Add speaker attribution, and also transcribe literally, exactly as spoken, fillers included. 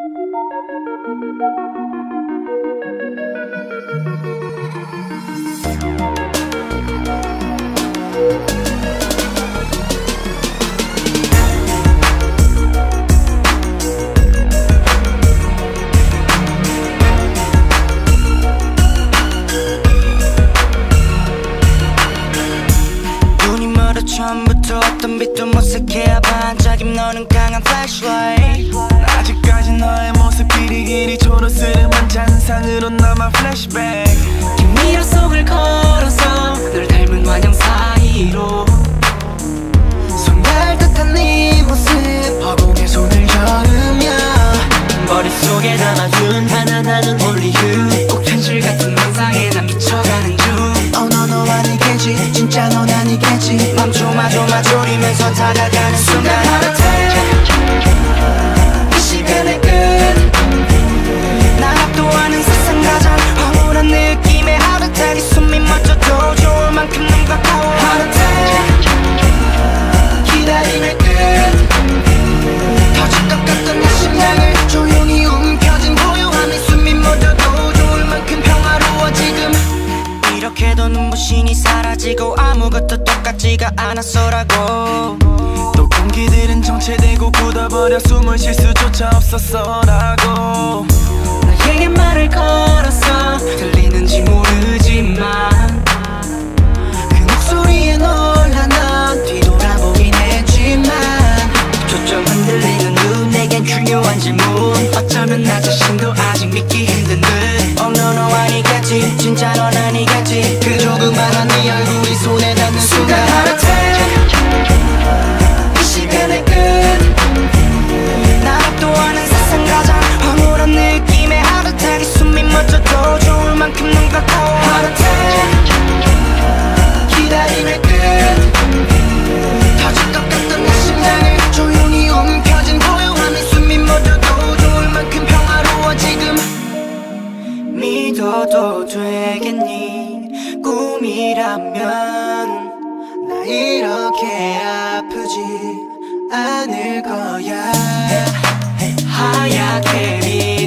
Speaker 1: 처음부터 어떤 빛도 못색해 반짝임 너는 강한 flashlight
Speaker 2: 아직까지 너의 모습 길이길이 초록스름한 잔상으로 남아 flashback
Speaker 1: 미러 속을 걸어서 널 닮은 환영 사이로 손닿을 듯한 네 모습 허공에 손을 저으며 머릿속에 담아둔 하나하나는 only you 꼭 현실 같은 환상에 난 미쳐가는 중 Oh no 너 아니겠지 진짜 넌 아니겠지 맘 조마조마 졸이면서 다가가는 순간 이 시간의 끝 난 압도하는 세상 가장 황홀한 느낌의 heart attack 숨이 멎어도 좋을 만큼 눈과 가워 heart attack 기다림의 끝 터질 것 같던 내 심장을 조용히 움켜쥔 고요함이 숨이 멎어도 좋을 만큼 평화로워 지금 이렇게도 눈부신이 사라지고 아무것도 똑같지가 않았어라고
Speaker 2: 또 공기들은 정체되고 굳어버려 숨을 쉴 수조차 없었어라고
Speaker 1: 너에게 말을 걸었어 들리는지 모르지만 그 목소리에 놀라 난 뒤돌아보긴 했지만 초점 흔들리는 눈 내겐 중요한 질문 어쩌면 나 자신도 아직 믿기 힘든 듯 Oh no 너 아니겠지 진짜 넌 아니겠지 그 조그만한 네 얼굴이 손에 닿는 순간 heart attack 이 시간의 끝 난 압도하는 세상 가장 황홀한 느낌의 heart attack 숨이 멎어도 좋을 만큼 눈과 가워 heart attack 기다림의 끝 터질 것 같던 내 심장을 조용히 움켜쥔 고요함이 숨이 멎어도 좋을 만큼 평화로워 지금 믿어도 되겠니 꿈이라면 나 이렇게 아프지 않을 거야 하얗게